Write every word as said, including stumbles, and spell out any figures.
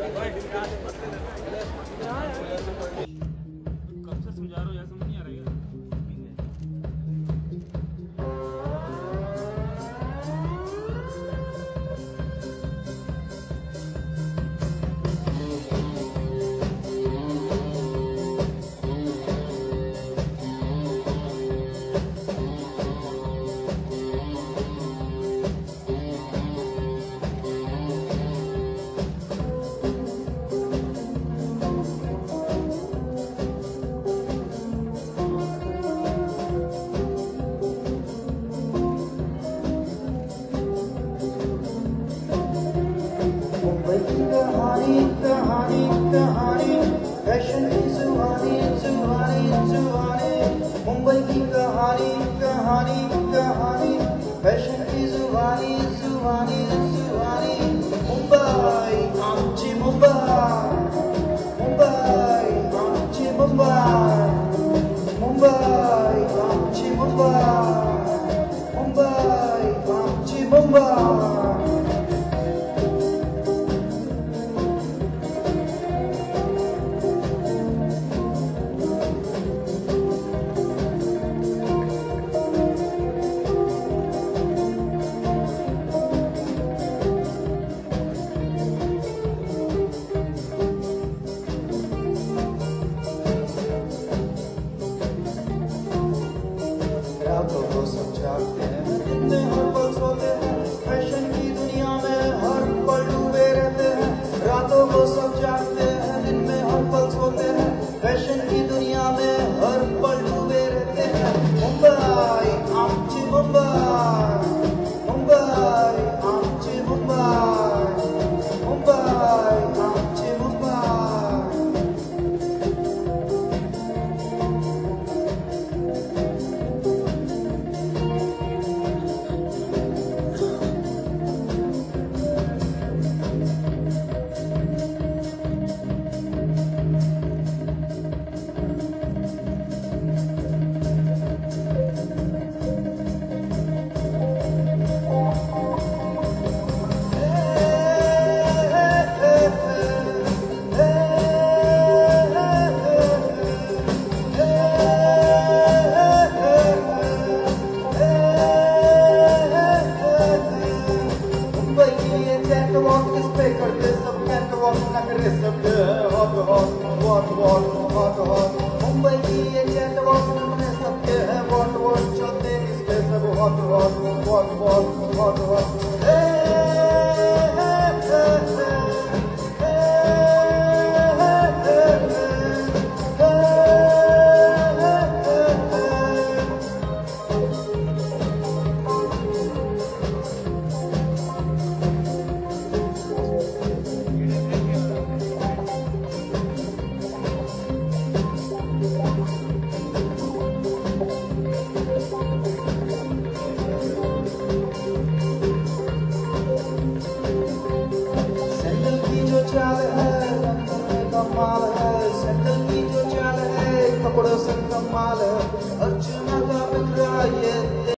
कब से समझा रहा हूँ यार, समझ नहीं आ रहा है। कहानी कहानी कहानी फैशन की जुबानी जुबानी जुबानी मुंबई की कहानी कहानी कहानी फैशन की जुबानी जुबानी जुबानी मुंबई आमची मुंबई मुंबई आमची मुंबई मुंबई आमची मुंबई मुंबई आमची मुंबई रातों को समझाते हैं, दिन में हर पल सोते हैं, फैशन की दुनिया में हर पल डूबे रहते हैं। रातों को समझाते हैं, दिन में हर पल सोते हैं, फैशन की दुनिया में हर पल डूबे रहते हैं। मुंबई आमची मुंबई मुंबई आमची मुंबई मुंबई आमची मुंबई करते सब कैटवॉक नखरे सब hot hot hot hot hot hot Mumbai की ये कैटवॉक नखरे सबके हैं हॉट हॉट चलते इस पे सब hot hot hot hot hot hot चाल है लंदन में कमाल है, सैंडल की जो चाल है कपड़ों से कमाल है। अर्जुना का बिखरा ये